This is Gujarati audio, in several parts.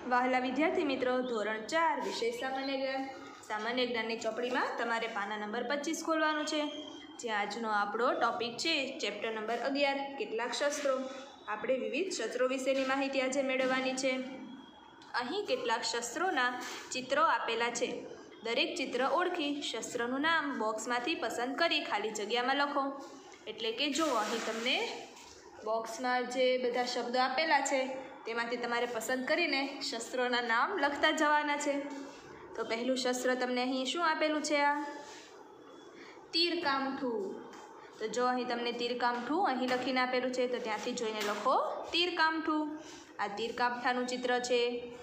વહાલા વિદ્યાર્થી મિત્રો, ધોરણ 4 વિષય સામાન્ય જ્ઞાન. સામાન્ય જ્ઞાનની ચોપડીમાં તમારે પાના નંબર 25 ખોલવાનું છે. જ્યાં આજનો આપણો ટોપિક છે ચેપ્ટર નંબર 11, કેટલાક શસ્ત્રો. આપણે વિવિધ શસ્ત્રો વિશેની માહિતી આજે મેળવવાની છે. અહીં કેટલાક શસ્ત્રોના ચિત્રો આપેલા છે. દરેક ચિત્ર ઓળખી શસ્ત્રનું નામ બોક્સમાંથી પસંદ કરી ખાલી જગ્યામાં લખો. એટલે કે જો અહીં તમને બોક્સમાં જે બધા શબ્દો આપેલા છે તેમાંથી તમારે પસંદ કરીને શસ્ત્રોના નામ લખતા જવાના છે. તો પહેલું શસ્ત્ર તમને અહીં શું આપેલું છે? આ તીરકામઠું. તો જો અહીં તમને તીરકામઠું અહીં લખીને આપેલું છે તો ત્યાંથી જોઈને લખો તીરકામઠું. આ તીરકામઠાનું ચિત્ર છે.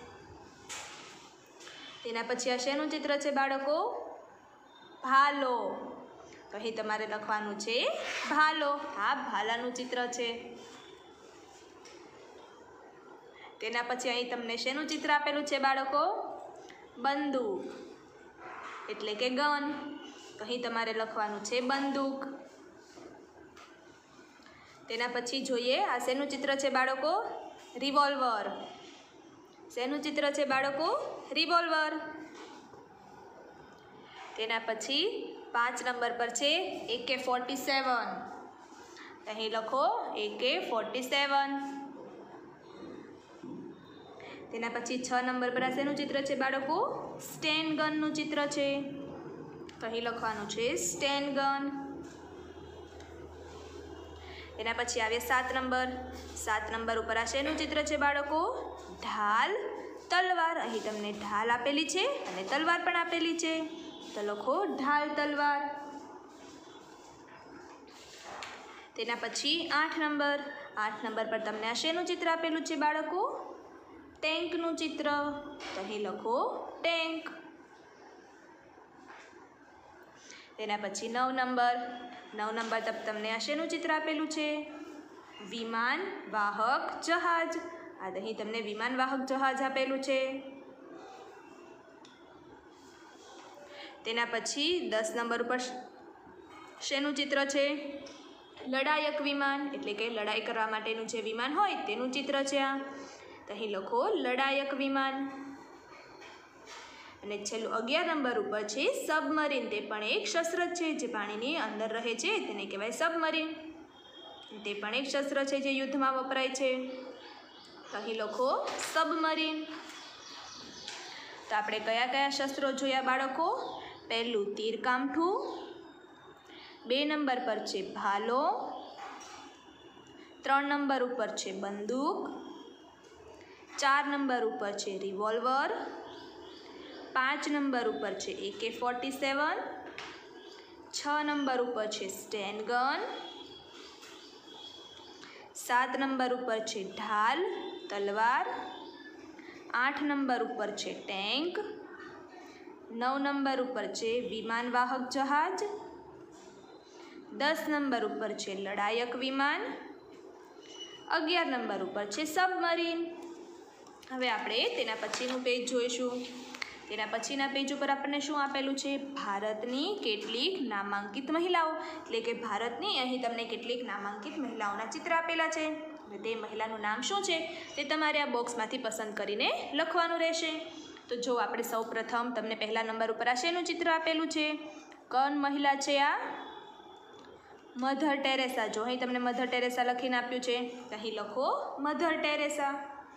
તેના પછી આ શેનું ચિત્ર છે બાળકો? ભાલો. તો અહીં તમારે લખવાનું છે ભાલો. આ ભાલાનું ચિત્ર છે. તેના પછી અહીં તમને શેનું ચિત્ર આપેલું છે બાળકો? બંદૂક એટલે કે ગન. તો અહીં તમારે લખવાનું છે બંદૂક. તેના પછી જોઈએ આ શેનું ચિત્ર છે બાળકો? રિવોલ્વર. શેનું ચિત્ર છે બાળકો? રિવોલ્વર. તેના પછી 5 નંબર પર છે AK-47. અહીં લખો AK-47. તેના પછી 6 નંબર પર આ શેનું ચિત્ર છે બાળકો? સ્ટેન ગનનું ચિત્ર છે. તો અહીં લખવાનું છે સ્ટેન ગન. તેના પછી આવે 7 નંબર. 7 નંબર ઉપર આ શેનું ચિત્ર છે બાળકો? ઢાલ, તલવાર. અહીં તમને ઢાલ આપેલી છે અને તલવાર પણ આપેલી છે. તો લખો ઢાલ, તલવાર. તેના પછી 8 નંબર. 8 નંબર પર તમને આ શેનું ચિત્ર આપેલું છે બાળકો? ટેન્કનું ચિત્ર. તો અહીં લખો ટેન્ક. તેના પછી 9 નંબર. 9 નંબર તમને આ શેનું ચિત્ર આપેલું છે? વિમાન વાહક જહાજ. આ અહીં તમને વિમાન વાહક જહાજ આપેલું છે. તેના પછી 10 નંબર ઉપર શેનું ચિત્ર છે? લડાયક વિમાન એટલે કે લડાઈ કરવા માટેનું જે વિમાન હોય તેનું ચિત્ર છે આ. તો અહીં લખો લડાયક વિમાન. અને છેલ્લું 11 નંબર ઉપર છે સબમરીન. તે પણ એક શસ્ત્ર છે જે પાણીની અંદર રહે છે તેને કહેવાય સબમરીન. તે પણ એક શસ્ત્ર છે જે યુદ્ધમાં વપરાય છે. તો અહીં લખો સબમરીન. તો આપણે કયા કયા શસ્ત્રો જોયા બાળકો? પહેલું તીરકામઠું. 2 નંબર પર છે ભાલો. 3 નંબર ઉપર છે બંદૂક. 4 નંબર ઉપર છે રિવોલ્વર. 5 નંબર ઉપર છે AK-47. 6 નંબર ઉપર છે સ્ટેન ગન. 7 નંબર ઉપર છે ઢાલ, તલવાર. 8 નંબર ઉપર છે ટેન્ક. 9 નંબર ઉપર છે વિમાન વાહક જહાજ. 10 નંબર ઉપર છે લડાયક વિમાન. 11 નંબર ઉપર છે સબમરીન. હવે આપણે તેના પછીનું પેજ જોઈશું. તેના પછીના પેજ ઉપર આપણને શું આપેલું છે? ભારતની કેટલીક નામાંકિત મહિલાઓ. એટલે કે ભારતની અહીં તમને કેટલીક નામાંકિત મહિલાઓના ચિત્ર આપેલા છે. અને તે મહિલાનું નામ શું છે તે તમારે આ બોક્સમાંથી પસંદ કરીને લખવાનું રહેશે. તો જો આપણે સૌ પ્રથમ તમને પહેલા નંબર ઉપર આ શેનું ચિત્ર આપેલું છે? કોણ મહિલા છે આ? Mother Teresa. જો અહીં તમને મધર ટેરેસા લખીને આપ્યું છે તો અહીં લખો મધર ટેરેસા.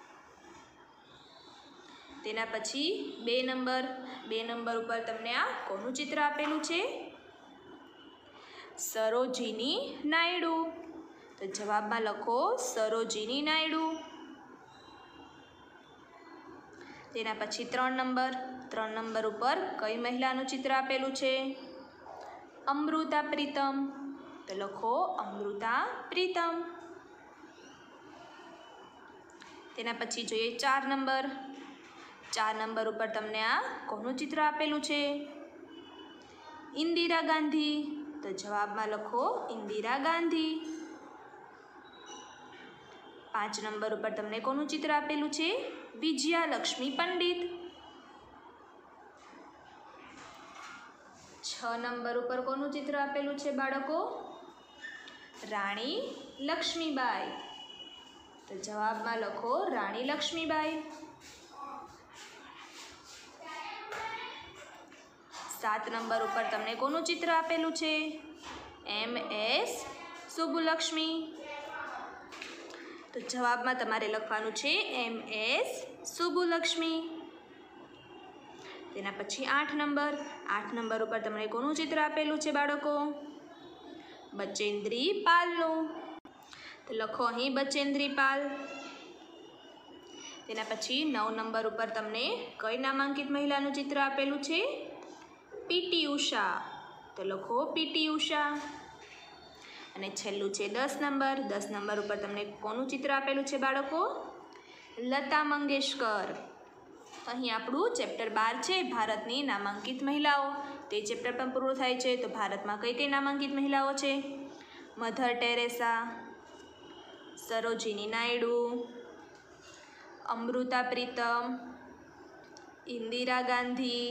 તેના પછી 2 નંબર ઉપર તમને આ કોનું ચિત્ર આપેલું છે? સરોજિની નાયડુ. તો જવાબમાં લખો સરોજિની નાયડુ. તેના પછી 3 નંબર ઉપર કઈ મહિલાનું ચિત્ર આપેલું છે? અમૃતા પ્રીતમ. તો લખો અમૃતા પ્રીતમ. તેના પછી જોઈએ 4 નંબર. 4 નંબર ઉપર તમને આ કોનું ચિત્ર આપેલું છે? ઇન્દિરા ગાંધી. તો જવાબમાં લખો ઇન્દિરા ગાંધી. 5 નંબર ઉપર તમને કોનું ચિત્ર આપેલું છે? વિજયા લક્ષ્મી પંડિત. 6 નંબર ઉપર કોનું ચિત્ર આપેલું છે બાળકો? રાણી લક્ષ્મીબાઈ. તો જવાબમાં લખો રાણી લક્ષ્મીબાઈ. 7 નંબર ઉપર તમને કોનું ચિત્ર આપેલું છે? MS સુબુલક્ષ્મી. તો જવાબમાં તમારે લખવાનું છે MS સુબુલક્ષ્મી. તેના પછી 8 નંબર ઉપર તમને કોનું ચિત્ર આપેલું છે બાળકો? બચેન્દ્રી પાલનું. તો લખો અહીં બચેન્દ્રી પાલ. તેના પછી 9 નંબર ઉપર તમને કઈ નામાંકિત મહિલાનું ચિત્ર આપેલું છે? PT ઉષા. તો લખો PT ઉષા. અને છેલ્લું છે 10 નંબર ઉપર તમને કોનું ચિત્ર આપેલું છે બાળકો? લતા મંગેશકર. અહીં આપણું ચેપ્ટર 12 છે ભારતની નામાંકિત મહિલાઓ. તે ચેપ્ટર પણ પૂરું થાય છે. તો ભારતમાં કઈ કઈ નામાંકિત મહિલાઓ છે? Mother Teresa, Sarojini Naidu, Amrita Pritam, Indira Gandhi,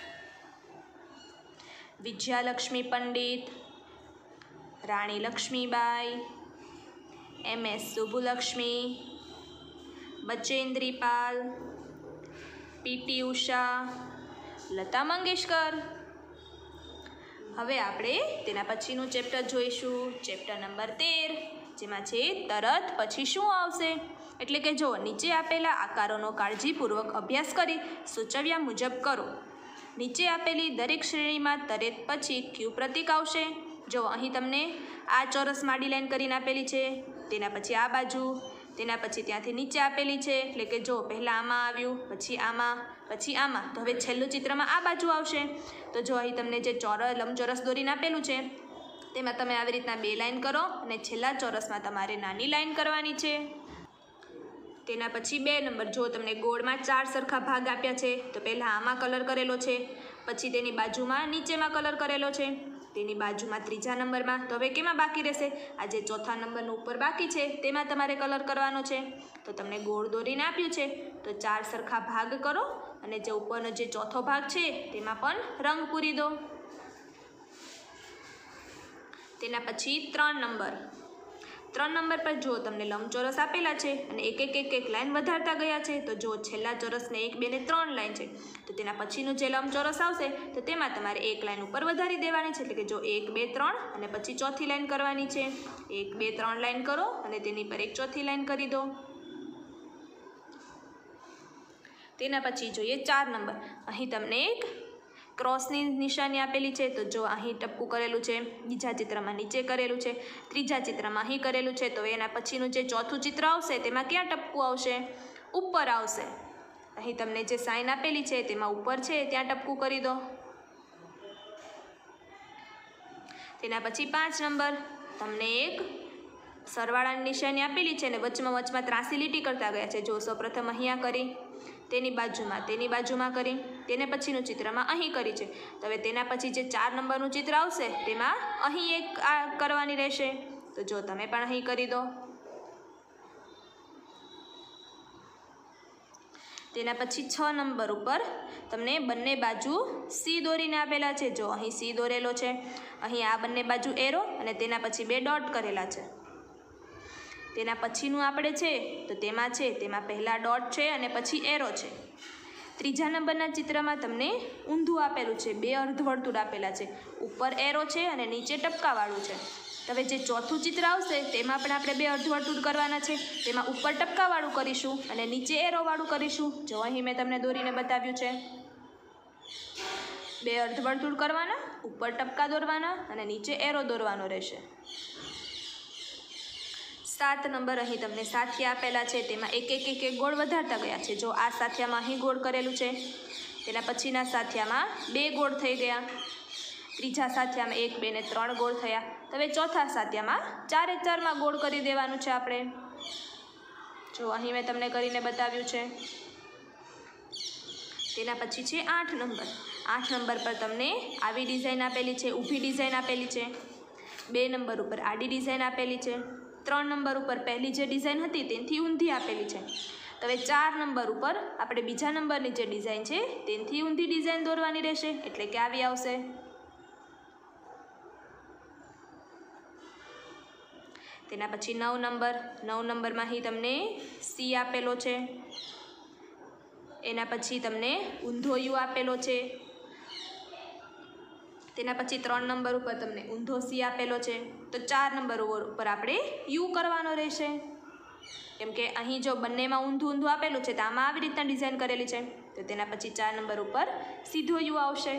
Vijayalakshmi Pandit, Rani Lakshmibai, MS Subbulakshmi, Bachendri Pal, PT Usha, Lata Mangeshkar. હવે આપણે તેના પછીનું ચેપ્ટર જોઈશું, ચેપ્ટર નંબર 13, જેમાં છે તરત પછી શું આવશે. એટલે કે જો નીચે આપેલા આકારોનો કાળજીપૂર્વક અભ્યાસ કરી સૂચવ્યા મુજબ કરો. નીચે આપેલી દરેક શ્રેણીમાં તરત પછી કયું પ્રતીક આવશે? જો અહીં તમને આ ચોરસ માડી લાઈન કરીને આપેલી છે, તેના પછી આ બાજુ, તેના પછી ત્યાંથી નીચે આપેલી છે. એટલે કે જો પહેલાં આમાં આવ્યું, પછી આમાં, પછી આમાં. તો હવે છેલ્લું ચિત્રમાં આ બાજુ આવશે. તો જો અહીં તમને જે લંબચોરસ દોરીને આપેલું છે, તેમાં તમે આવી રીતના 2 લાઈન કરો અને છેલ્લા ચોરસમાં તમારે નાની લાઈન કરવાની છે. તેના પછી 2 નંબર, જો તમને ગોળમાં 4 સરખા ભાગ આપ્યા છે, તો પહેલાં આમાં કલર કરેલો છે, પછી તેની બાજુમાં નીચેમાં કલર કરેલો છે, તેની બાજુમાં 3જા નંબરમાં. તો હવે કેમાં બાકી રહેશે? આ જે 4થા નંબરનું ઉપર બાકી છે તેમાં તમારે કલર કરવાનો છે. તો તમને ગોળ દોરીને આપ્યું છે, તો 4 સરખા ભાગ કરો અને જે ઉપરનો જે 4થો ભાગ છે તેમાં પણ રંગ પૂરી દો. તેના પછી 3 નંબર પર જો તમને લંબચોરસ આપેલા છે અને એક લાઈન વધારતા ગયા છે. તો જો છેલ્લા ચોરસને 1, 2 ને 3 લાઈન છે, તો તેના પછીનું જે લંબચોરસ આવશે તો તેમાં તમારે 1 લાઈન ઉપર વધારી દેવાની છે. એટલે કે જો 1, 2, 3 અને પછી 4થી લાઈન કરવાની છે. 1, 2, 3 લાઈન કરો અને તેની પર એક 4થી લાઈન કરી દો. તેના પછી જોઈએ 4 નંબર. અહીં તમને એક ક્રોસની નિશાની આપેલી છે. તો જો અહીં ટપકું કરેલું છે, બીજા ચિત્રમાં નીચે કરેલું છે, ત્રીજા ચિત્રમાં અહીં કરેલું છે. તો એના પછીનું જે 4થું ચિત્ર આવશે તેમાં ક્યાં ટપકું આવશે? ઉપર આવશે. અહીં તમને જે સાઇન આપેલી છે તેમાં ઉપર છે ત્યાં ટપકું કરી દો. તેના પછી 5 નંબર, તમને એક સરવાળાની નિશાની આપેલી છે અને વચમાં ત્રાસી લીટી કરતા ગયા છે. જો સૌપ્રથમ અહીંયા કરી, તેની બાજુમાં કરી, તેને પછીનું ચિત્રમાં અહીં કરી છે. તો હવે તેના પછી જે 4 નંબરનું ચિત્ર આવશે તેમાં અહીં એક આ કરવાની રહેશે. તો જો તમે પણ અહીં કરી દો. તેના પછી 6 નંબર ઉપર તમને બંને બાજુ C દોરીને આપેલા છે. જો અહીં C દોરેલો છે, અહીં આ બંને બાજુ એરો અને તેના પછી 2 ડોટ કરેલા છે. તેના પછીનું આપણે છે તો તેમાં પહેલાં ડોટ છે અને પછી એરો છે. ત્રીજા નંબરના ચિત્રમાં તમને ઊંધું આપેલું છે, 2 અર્ધવર્તુળ આપેલા છે, ઉપર એરો છે અને નીચે ટપકાવાળું છે. હવે જે 4થું ચિત્ર આવશે તેમાં પણ આપણે 2 અર્ધવર્તુળ કરવાના છે. તેમાં ઉપર ટપકાવાળું કરીશું અને નીચે એરોવાળું કરીશું. જો અહીં મેં તમને દોરીને બતાવ્યું છે. 2 અર્ધવર્તુળ કરવાના, ઉપર ટપકા દોરવાના અને નીચે એરો દોરવાનો રહેશે. 7 નંબર, અહીં તમને સાથિયા આપેલા છે, તેમાં એક ગોળ વધારતા ગયા છે. જો આ સાથિયામાં અહીં ગોળ કરેલું છે, તેના પછીના સાથિયામાં 2 ગોળ થઈ ગયા, ત્રીજા સાથિયામાં 1, 2 ને 3 ગોળ થયા. તો હવે ચોથા સાથિયામાં 4 એ 4માં ગોળ કરી દેવાનું છે આપણે. જો અહીં મેં તમને કરીને બતાવ્યું છે. તેના પછી છે 8 નંબર. 8 નંબર પર તમને આવી ડિઝાઇન આપેલી છે, ઊભી ડિઝાઇન આપેલી છે. 2 નંબર ઉપર આડી ડિઝાઇન આપેલી છે. 3 નંબર ઉપર પહેલી જે ડિઝાઇન હતી તેનાથી ઊંધી આપેલી છે. તો હવે 4 નંબર ઉપર આપણે બીજા નંબરની જે ડિઝાઇન છે તેનાથી ઊંધી ડિઝાઇન દોરવાની રહેશે. એટલે કે આવી આવશે. તેના પછી 9 નંબરમાં અહીં તમને C આપેલો છે, એના પછી તમને ઊંધો યુ આપેલો છે, તેના પછી 3 નંબર ઉપર તમને ઊંધો સી આપેલો છે, તો 4 નંબર ઉપર આપણે યુ કરવાનો રહેશે. કેમ કે અહીં જો બંનેમાં ઊંધું ઊંધું આપેલું છે તો આમાં આવી રીતના ડિઝાઇન કરેલી છે, તો તેના પછી 4 નંબર ઉપર સીધો યુ આવશે.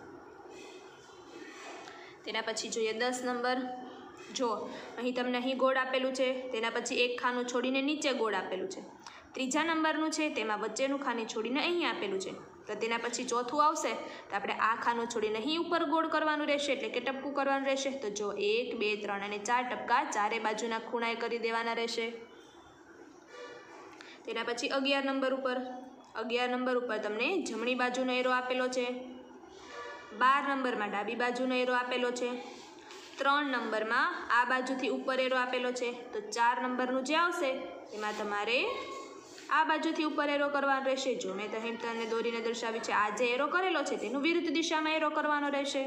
તેના પછી જોઈએ 10 નંબર. જો અહીં તમને અહીં ગોળ આપેલું છે, તેના પછી એક ખાનું છોડીને નીચે ગોળ આપેલું છે. ત્રીજા નંબરનું છે તેમાં વચ્ચેનું ખાનું છોડીને અહીં આપેલું છે, તો તેના પછી ચોથું આવશે તો આપણે આ ખાનું છોડીને અહીં ઉપર ગોળ કરવાનું રહેશે, એટલે કે ટપકું કરવાનું રહેશે. તો જો 1 2 3 અને 4 ટપકા ચારે બાજુના ખૂણાએ કરી દેવાના રહેશે. તેના પછી 11 નંબર ઉપર તમને જમણી બાજુનો એરો આપેલો છે. 12 નંબરમાં ડાબી બાજુનો એરો આપેલો છે. 3 નંબરમાં આ બાજુથી ઉપર એરો આપેલો છે, તો 4 નંબરનું જે આવશે એમાં તમારે આ બાજુથી ઉપર એરો કરવાનો રહેશે. જો મેં અહીં તમને દોરીને દર્શાવ્યું છે, આ જે એરો કરેલો છે તેનું વિરુદ્ધ દિશામાં એરો કરવાનો રહેશે.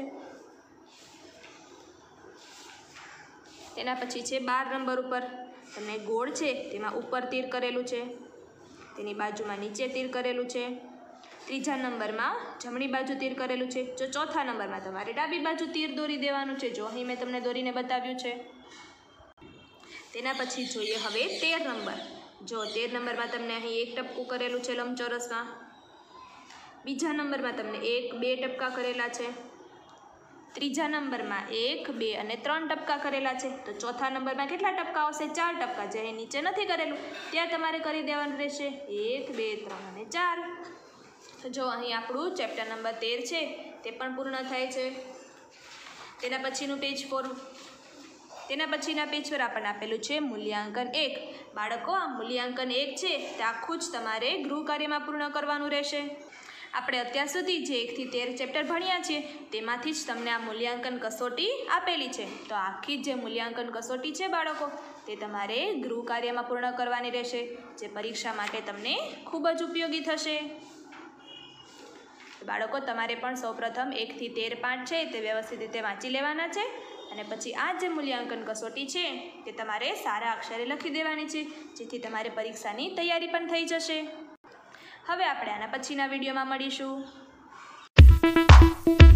તેના પછી છે 12 નંબર ઉપર તમને ગોળ છે તેમાં ઉપર તીર કરેલું છે, તેની બાજુમાં નીચે તીર કરેલું છે. ત્રીજા નંબરમાં જમણી બાજુ તીર કરેલું છે. જો ચોથા નંબરમાં તમારે ડાબી બાજુ તીર દોરી દેવાનું છે, જો અહીં મેં તમને દોરીને બતાવ્યું છે. તેના પછી જોઈએ હવે 13 નંબર. જો 13 નંબરમાં તમને અહીં એક ટપકું કરેલું છે લંબચોરસમાં. બીજા નંબરમાં તમને 1 2 ટપકા કરેલા છે. ત્રીજા નંબરમાં 1 2 અને 3 ટપકા કરેલા છે. તો ચોથા નંબરમાં કેટલા ટપકા આવશે? 4 ટપકા. જે અહીં નીચે નથી કરેલું ત્યાં તમારે કરી દેવાનું રહેશે. 1 2 3 અને 4. તો જો અહીં આપણું ચેપ્ટર નંબર 13 છે તે પણ પૂર્ણ થાય છે. તેના પછીનું પેજ 4. તેના પછીના પેજ પર આપણને આપેલું છે મૂલ્યાંકન 1. બાળકો, આ મૂલ્યાંકન 1 છે તે આખું જ તમારે ગૃહ કાર્યમાં પૂર્ણ કરવાનું રહેશે. આપણે અત્યાર સુધી જે 1 થી 13 ચેપ્ટર ભણ્યા છીએ તેમાંથી જ તમને આ મૂલ્યાંકન કસોટી આપેલી છે. તો આખી જે મૂલ્યાંકન કસોટી છે બાળકો, તે તમારે ગૃહ કાર્યમાં પૂર્ણ કરવાની રહેશે, જે પરીક્ષા માટે તમને ખૂબ જ ઉપયોગી થશે. બાળકો, તમારે પણ સૌપ્રથમ 1 થી 13 પાઠ છે તે વ્યવસ્થિત રીતે વાંચી લેવાના છે, અને પછી આ જે મૂલ્યાંકન કસોટી છે તે તમારે સારા અક્ષરે લખી દેવાની છે, જેથી તમારે પરીક્ષાની તૈયારી પણ થઈ જશે. હવે આપણે આના પછીના વિડીયોમાં મળીશું.